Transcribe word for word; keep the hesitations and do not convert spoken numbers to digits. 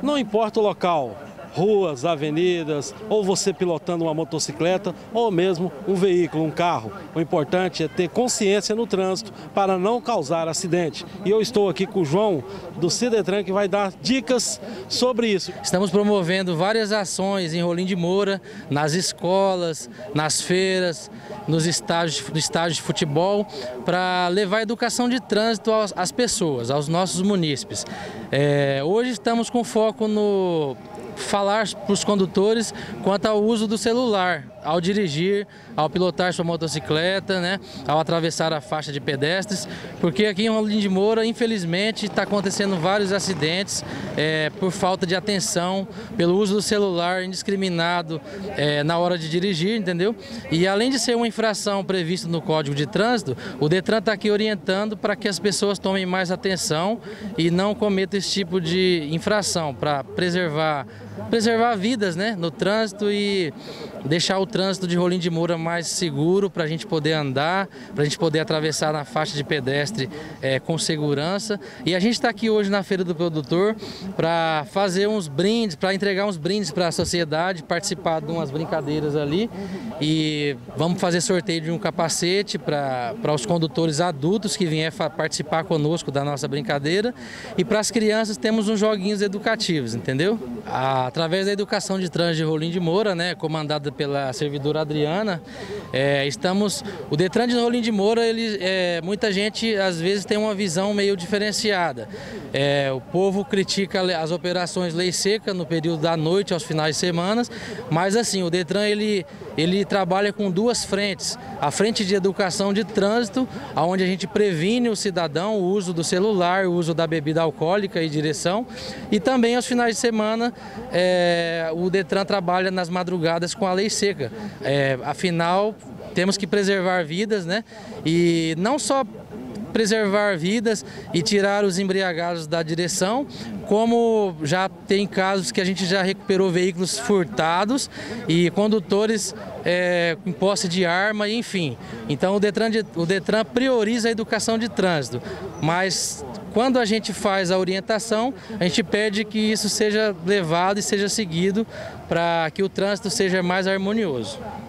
Não importa o local, ruas, avenidas, ou você pilotando uma motocicleta, ou mesmo um veículo, um carro. O importante é ter consciência no trânsito para não causar acidente. E eu estou aqui com o João, do Cidetran, que vai dar dicas sobre isso. Estamos promovendo várias ações em Rolim de Moura, nas escolas, nas feiras, nos estádios, no estádio de futebol, para levar educação de trânsito às, às pessoas, aos nossos munícipes. É, hoje estamos com foco no falar para os condutores quanto ao uso do celular ao dirigir, ao pilotar sua motocicleta, né, ao atravessar a faixa de pedestres, porque aqui em Rolim de Moura, infelizmente, está acontecendo vários acidentes é, por falta de atenção, pelo uso do celular indiscriminado é, na hora de dirigir, entendeu? E além de ser uma infração prevista no Código de Trânsito, o Detran está aqui orientando para que as pessoas tomem mais atenção e não cometam esse tipo de infração, para preservar, preservar vidas, né, no trânsito e deixar o trânsito de Rolim de Moura mais seguro para a gente poder andar, para a gente poder atravessar na faixa de pedestre é, com segurança. E a gente está aqui hoje na Feira do Produtor para fazer uns brindes, para entregar uns brindes para a sociedade, participar de umas brincadeiras ali. E vamos fazer sorteio de um capacete para para os condutores adultos que vierem participar conosco da nossa brincadeira. E para as crianças temos uns joguinhos educativos, entendeu? Através da educação de trânsito de Rolim de Moura, né, comandada pela servidora Adriana, é, estamos, o Detran de Rolim de Moura, ele, é, muita gente às vezes tem uma visão meio diferenciada. É, o povo critica as operações lei seca no período da noite aos finais de semana, mas assim, o Detran ele, ele trabalha com duas frentes. A frente de educação de trânsito, onde a gente previne o cidadão o uso do celular, o uso da bebida alcoólica e direção, e também aos finais de semana é, o Detran trabalha nas madrugadas com a lei seca. É, afinal, temos que preservar vidas, né? E não só preservar vidas e tirar os embriagados da direção, como já tem casos que a gente já recuperou veículos furtados e condutores é, em posse de arma, enfim. Então o Detran, de, o Detran prioriza a educação de trânsito, mas quando a gente faz a orientação, a gente pede que isso seja levado e seja seguido para que o trânsito seja mais harmonioso.